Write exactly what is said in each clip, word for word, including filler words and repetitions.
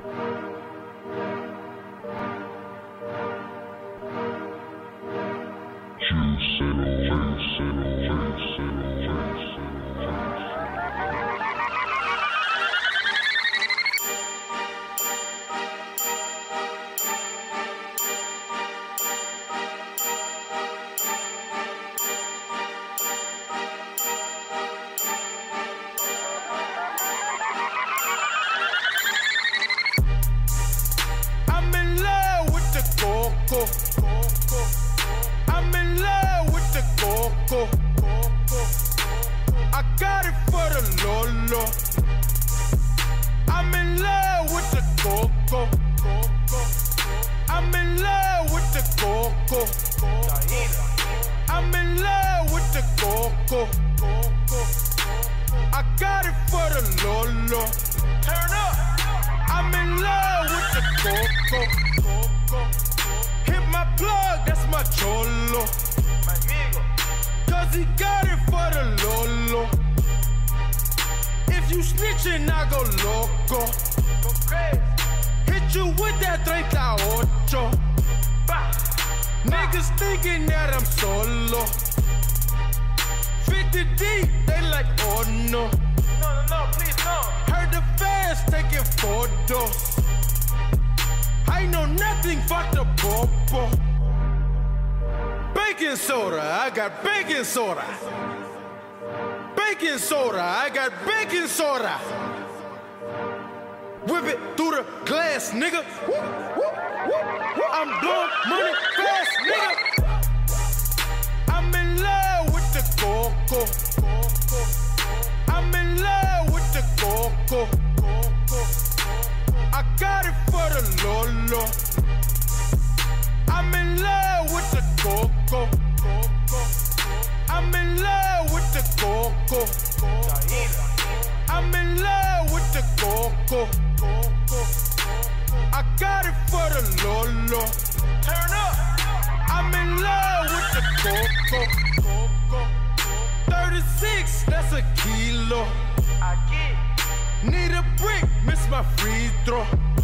I'm in love with the coco. I got it for the Lolo. I'm in love with the coco. I'm in love with the coco. I'm in love with the coco. I got it for the Lolo. Turn up. I'm in love with the coco. Hit my plug, that's my cholo. Cause he got it for the Lolo. If you snitchin', I go loco. Hit you with that thirty-eight. Niggas thinking that I'm solo. fifty deep, they like, oh no. No, no, no, please no. Heard the fans taking photos. I know nothing, fuck the popo. Baking soda, I got baking soda. Baking soda, I got baking soda. Whip it through the glass, nigga. Woo, woo, woo, woo. I'm blowing money fast, nigga. I'm in love with the coco. I'm in love with the coco. I got it for the Lolo. I'm in love with the coco. I'm in love with the coco. I'm in love with the coco. I got it for the Lolo. Turn up. I'm in love with the coco. thirty-six, that's a kilo. I get. Need a brick, miss my free throw.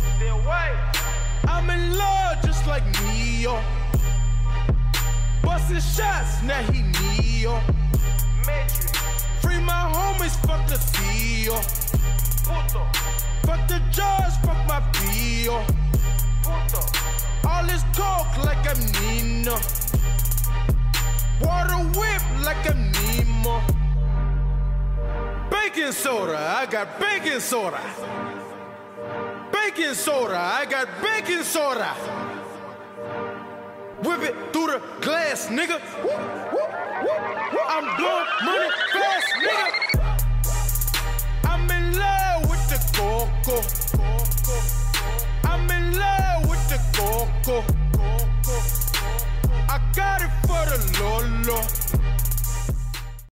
I'm in love just like Neo. Bustin' shots, now he Neo. Free my homies, fuck the C E O. Fuck the judge, fuck my P O. All this talk like I'm Nino. Water whip like I'm Nemo. Baking soda, I got baking soda. Baking soda, I got baking soda. Whip it through the glass, nigga. Woo, woo, woo, woo. I'm blowing money fast, nigga. I'm in love with the coco. I'm in love with the coco. I got it for the Lolo.